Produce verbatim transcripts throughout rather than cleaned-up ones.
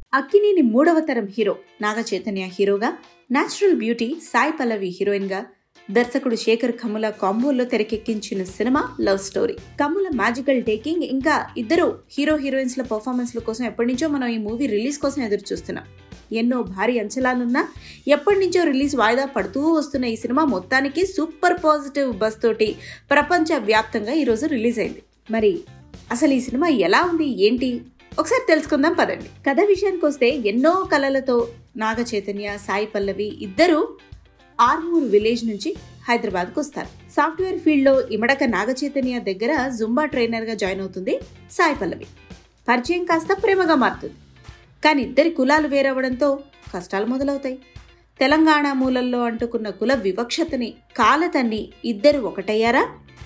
అక్కినేని మూడవ తరం హీరో నాగ చైతన్య హీరోగా, natural beauty Sai Pallavi heroine గా, దర్శకుడు శేఖర్ కమ్ముల కాంబోలో తెరకెక్కించిన cinema love story. Kammula magical taking, ఇంకా ఇద్దరు హీరో హీరోయిన్స్ ల పర్ఫార్మెన్స్ ల కోసం ఎప్పటి నుంచో మనం ఈ మూవీ రిలీజ్ కోసం ఎదురు చూస్తున్నాం. ఎన్నో భారీ అంచనాలున్నా ఎప్పటి నుంచో రిలీజ్ వాయిదా పడుతూ వస్తున్న ఈ సినిమా మొత్తానికి సూపర్ పాజిటివ్ బస్ తోటి ప్రపంచ వ్యాప్తంగా ఈరోజు రిలీజ్ అయింది. మరి అసలు ఈ సినిమా ఎలా ఉంది, ఏంటి ఒకసారి తెలుసుకుందాం పదండి. కథ విషయానికి వస్తే, ఎన్నో కళలతో నాగ చైతన్య, సాయి పల్లవి ఇద్దరు ఆర్మూర్ విలేజ్ నుంచి హైదరాబాద్కు వస్తారు. సాఫ్ట్వేర్ ఫీల్డ్లో ఇమడక నాగ చైతన్య దగ్గర జుంబా ట్రైనర్గా జాయిన్ అవుతుంది సాయి పల్లవి. పరిచయం కాస్త ప్రేమగా మారుతుంది. కానీ ఇద్దరి కులాలు వేరవడంతో కష్టాలు మొదలవుతాయి. తెలంగాణ మూలల్లో అంటుకున్న కుల వివక్షతని కాలతన్ని ఇద్దరు ఒకటయ్యారా?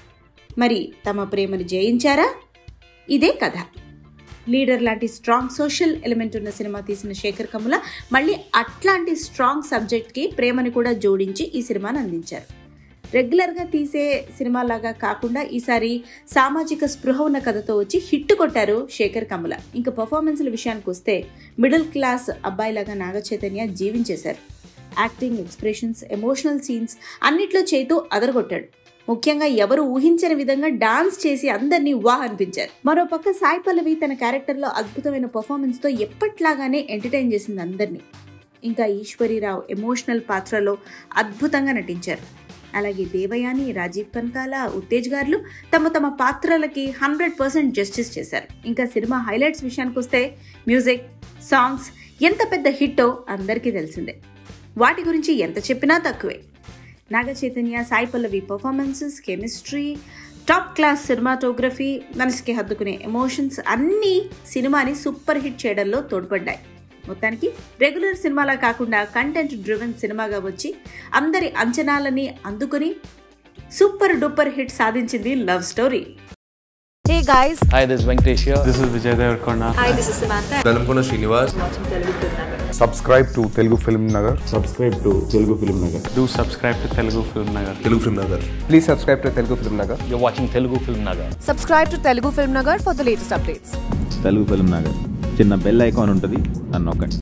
మరి తమ ప్రేమను జయించారా? ఇదే కథ. లీడర్ లాంటి స్ట్రాంగ్ సోషల్ ఎలిమెంట్ ఉన్న సినిమా తీసిన శేఖర్ కమ్ముల మళ్ళీ అట్లాంటి స్ట్రాంగ్ సబ్జెక్ట్కి ప్రేమని కూడా జోడించి ఈ సినిమాను అందించారు. రెగ్యులర్గా తీసే సినిమాలాగా కాకుండా ఈసారి సామాజిక స్పృహ ఉన్న కథతో వచ్చి హిట్ కొట్టారు శేఖర్ కమ్ముల. ఇంకా పర్ఫార్మెన్స్ల విషయానికి వస్తే, మిడిల్ క్లాస్ అబ్బాయిలాగా నాగ చైతన్య జీవించేశారు. యాక్టింగ్, ఎక్స్ప్రెషన్స్, ఎమోషనల్ సీన్స్ అన్నిట్లో చేతూ అదరగొట్టాడు. ముఖ్యంగా ఎవరు ఊహించని విధంగా డాన్స్ చేసి అందరినీ వాహ్ అనిపించారు. మరోపక్క సాయి పల్లవి తన క్యారెక్టర్లో అద్భుతమైన పర్ఫార్మెన్స్తో ఎప్పట్లాగానే ఎంటర్టైన్ చేసింది అందరినీ. ఇంకా ఈశ్వరీరావు ఎమోషనల్ పాత్రలో అద్భుతంగా నటించారు. అలాగే దేవయాని, రాజీవ్ కనకాల, ఉత్తేజ్ గారు తమ తమ పాత్రలకి హండ్రెడ్ పర్సెంట్ జస్టిస్ చేశారు. ఇంకా సినిమా హైలైట్స్ విషయానికి వస్తే, మ్యూజిక్, సాంగ్స్ ఎంత పెద్ద హిట్టో అందరికీ తెలిసిందే. వాటి గురించి ఎంత చెప్పినా తక్కువే. Naga Chaitanya, Sai Pallavi performances, chemistry, top class cinematography, మనసుకి హత్తుకునే ఎమోషన్స్ అన్నీ సినిమాని సూపర్ హిట్ చేయడంలో తోడ్పడ్డాయి. మొత్తానికి రెగ్యులర్ సినిమాలా కాకుండా కంటెంట్ డ్రివెన్ సినిమాగా వచ్చి అందరి అంచనాలని అందుకుని సూపర్ డూపర్ హిట్ సాధించింది love story. Hey guys, hi, this is Venkatesh here. This is Vijay Devarkonda. hi, this is Samantha. Dalamkona Srinivas. Subscribe to Telugu Film Nagar. Subscribe to Telugu Film Nagar. Do subscribe to Telugu Film Nagar. Telugu Film Nagar. Please subscribe to Telugu Film Nagar. You're watching Telugu Film Nagar. Subscribe to Telugu Film Nagar for the latest updates. Telugu film Nagar చిన్న bell icon ఉంటుంది, అన్నొక్కండి.